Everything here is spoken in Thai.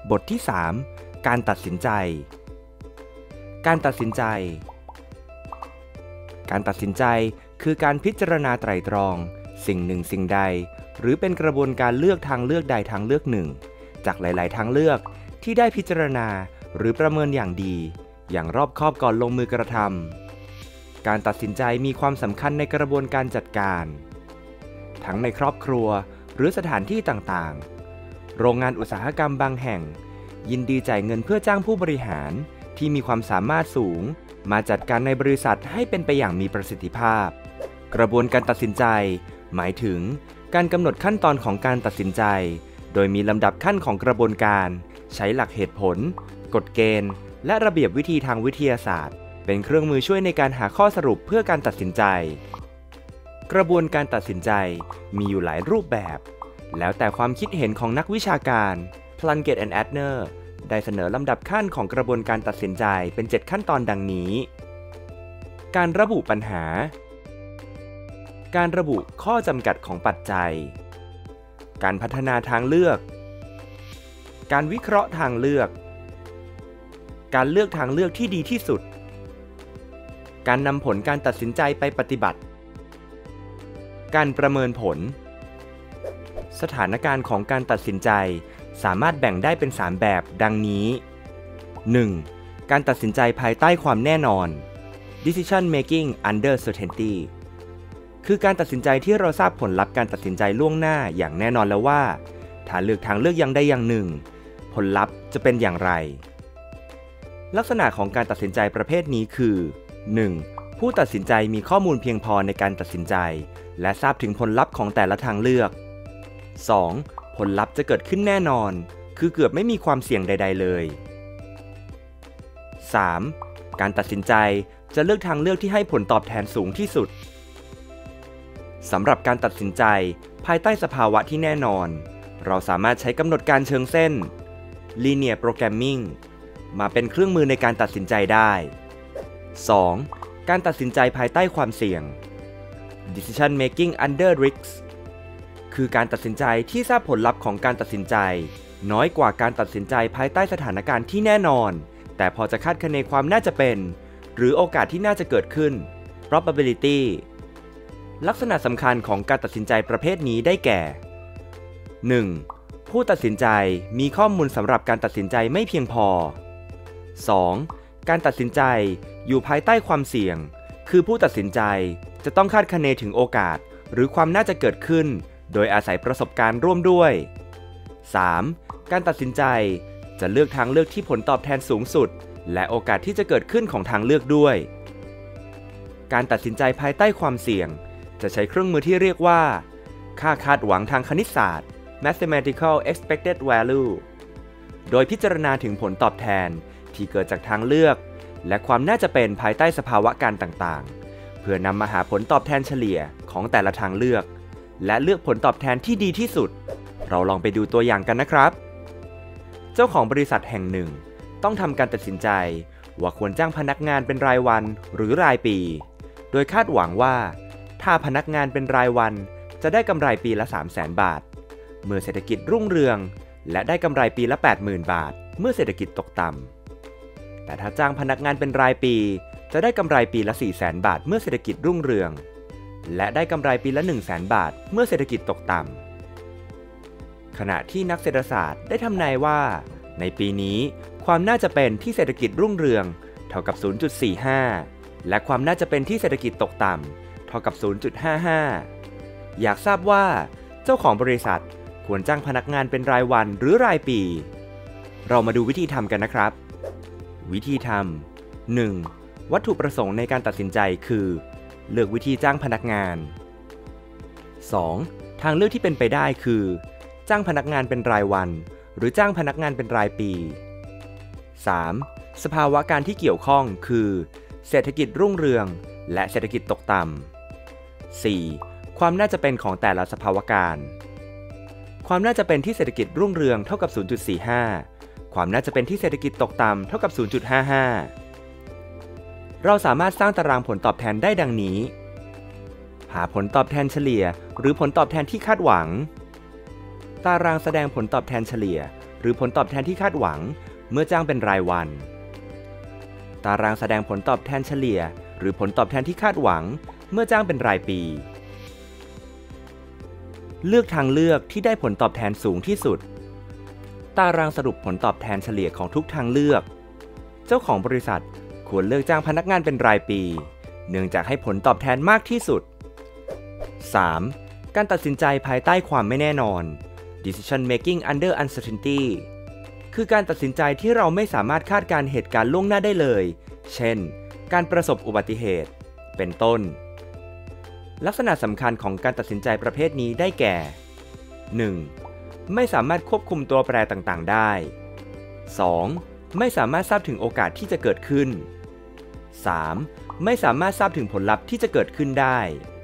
บทที่ 3 การตัดสินใจการตัดสินใจคือการพิจารณาไตร่ตรองสิ่งหนึ่งสิ่งใดหรือเป็นกระบวนการเลือกทางเลือกใดทางเลือกหนึ่งจากหลายๆทางเลือกที่ได้พิจารณาหรือประเมินอย่างดีอย่างรอบคอบก่อนลงมือกระทำการตัดสินใจมีความสำคัญในกระบวนการจัดการทั้งในครอบครัวหรือสถานที่ต่างๆโรงงานอุตสาหกรรมบางแห่งยินดีจ่ายเงินเพื่อจ้างผู้บริหารที่มีความสามารถสูงมาจัดการในบริษัทให้เป็นไปอย่างมีประสิทธิภาพกระบวนการตัดสินใจหมายถึงการกำหนดขั้นตอนของการตัดสินใจโดยมีลำดับขั้นของกระบวนการใช้หลักเหตุผลกฎเกณฑ์และระเบียบวิธีทางวิทยาศาสตร์เป็นเครื่องมือช่วยในการหาข้อสรุปเพื่อการตัดสินใจกระบวนการตัดสินใจมีอยู่หลายรูปแบบแล้วแต่ความคิดเห็นของนักวิชาการ Plunkett and Adner ได้เสนอลำดับขั้นของกระบวนการตัดสินใจเป็น 7 ขั้นตอนดังนี้การระบุปัญหาการระบุข้อจำกัดของปัจจัยการพัฒนาทางเลือกการวิเคราะห์ทางเลือกการเลือกทางเลือกที่ดีที่สุดการนำผลการตัดสินใจไปปฏิบัติการประเมินผลสถานการณ์ของการตัดสินใจสามารถแบ่งได้เป็น 3 แบบดังนี้ 1. การตัดสินใจภายใต้ความแน่นอน Decision making under certainty คือการตัดสินใจที่เราทราบผลลัพธ์การตัดสินใจล่วงหน้าอย่างแน่นอนแล้วว่าถ้าเลือกทางเลือกอย่างใดอย่างหนึ่งผลลัพธ์จะเป็นอย่างไรลักษณะของการตัดสินใจประเภทนี้คือ 1. ผู้ตัดสินใจมีข้อมูลเพียงพอในการตัดสินใจและทราบถึงผลลัพธ์ของแต่ละทางเลือก 2. ผลลัพธ์จะเกิดขึ้นแน่นอนคือเกือบไม่มีความเสี่ยงใดๆเลย 3. การตัดสินใจจะเลือกทางเลือกที่ให้ผลตอบแทนสูงที่สุดสำหรับการตัดสินใจภายใต้สภาวะที่แน่นอนเราสามารถใช้กำหนดการเชิงเส้น Linear Programming มาเป็นเครื่องมือในการตัดสินใจได้ 2. การตัดสินใจภายใต้ความเสี่ยง Decision making under risks คือการตัดสินใจที่ทราบผลลัพธ์ของการตัดสินใจน้อยกว่าการตัดสินใจภายใต้สถานการณ์ที่แน่นอนแต่พอจะคาดคะเนความน่าจะเป็นหรือโอกาสที่น่าจะเกิดขึ้น probability ลักษณะสำคัญของการตัดสินใจประเภทนี้ได้แก่ 1. ผู้ตัดสินใจมีข้อมูลสำหรับการตัดสินใจไม่เพียงพอ 2. การตัดสินใจอยู่ภายใต้ความเสี่ยงคือผู้ตัดสินใจจะต้องคาดคะเนถึงโอกาสหรือความน่าจะเกิดขึ้นโดยอาศัยประสบการณ์ร่วมด้วย 3. การตัดสินใจจะเลือกทางเลือกที่ผลตอบแทนสูงสุดและโอกาสที่จะเกิดขึ้นของทางเลือกด้วยการตัดสินใจภายใต้ความเสี่ยงจะใช้เครื่องมือที่เรียกว่าค่าคาดหวังทางคณิตศาสตร์ Mathematical Expected Value โดยพิจารณาถึงผลตอบแทนที่เกิดจากทางเลือกและความน่าจะเป็นภายใต้สภาวะการต่างๆเพื่อนำมาหาผลตอบแทนเฉลี่ยของแต่ละทางเลือกและเลือกผลตอบแทนที่ดีที่สุดเราลองไปดูตัวอย่างกันนะครับเจ้าของบริษัทแห่งหนึ่งต้องทำการตัดสินใจว่าควรจ้างพนักงานเป็นรายวันหรือรายปีโดยคาดหวังว่าถ้าพนักงานเป็นรายวันจะได้กำไรปีละ 300,000 บาทเมื่อเศรษฐกิจรุ่งเรืองและได้กำไรปีละ 80,000 บาทเมื่อเศรษฐกิจตกต่ำแต่ถ้าจ้างพนักงานเป็นรายปีจะได้กำไรปีละ 400,000 บาทเมื่อเศรษฐกิจรุ่งเรืองและได้กำไรปีละ 100,000 บาทเมื่อเศรษฐกิจตกต่ำขณะที่นักเศรษฐศาสตร์ได้ทำนายว่าในปีนี้ความน่าจะเป็นที่เศรษฐกิจรุ่งเรืองเท่ากับ 0.45 และความน่าจะเป็นที่เศรษฐกิจตกต่ำเท่ากับ 0.55 อยากทราบว่าเจ้าของบริษัทควรจ้างพนักงานเป็นรายวันหรือรายปีเรามาดูวิธีทำกันนะครับวิธีทำ 1. วัตถุประสงค์ในการตัดสินใจคือเลือกวิธีจ้างพนักงาน 2. ทางเลือกที่เป็นไปได้คือจ้างพนักงานเป็นรายวันหรือจ้างพนักงานเป็นรายปี 3. สภาวะการที่เกี่ยวข้องคือเศรษฐกิจรุ่งเรืองและเศรษฐกิจตกต่ำ 4. ความน่าจะเป็นของแต่ละสภาวะการความน่าจะเป็นที่เศรษฐกิจรุ่งเรืองเท่ากับ 0.45 ความน่าจะเป็นที่เศรษฐกิจตกต่ำเท่ากับ 0.55 เราสามารถสร้างตารางผลตอบแทนได้ดังนี้หาผลตอบแทนเฉลี่ยหรือผลตอบแทนที่คาดหวังตารางแสดงผลตอบแทนเฉลี่ยหรือผลตอบแทนที่คาดหวังเมื่อจ้างเป็นรายวันตารางแสดงผลตอบแทนเฉลี่ยหรือผลตอบแทนที่คาดหวังเมื่อจ้างเป็นรายปีเลือกทางเลือกที่ได้ผลตอบแทนสูงที่สุดตารางสรุปผลตอบแทนเฉลี่ยของทุกทางเลือกเจ้าของบริษัทควรเลือกจ้างพนักงานเป็นรายปีเนื่องจากให้ผลตอบแทนมากที่สุด 3. การตัดสินใจภายใต้ความไม่แน่นอน Decision making under uncertainty คือการตัดสินใจที่เราไม่สามารถคาดการณ์เหตุการณ์ล่วงหน้าได้เลยเช่นการประสบอุบัติเหตุเป็นต้นลักษณะสำคัญของการตัดสินใจประเภทนี้ได้แก่ 1. ไม่สามารถควบคุมตัวแปรต่างๆได้ 2. ไม่สามารถทราบถึงโอกาสที่จะเกิดขึ้น 3. ไม่สามารถทราบถึงผลลัพธ์ที่จะเกิดขึ้นได้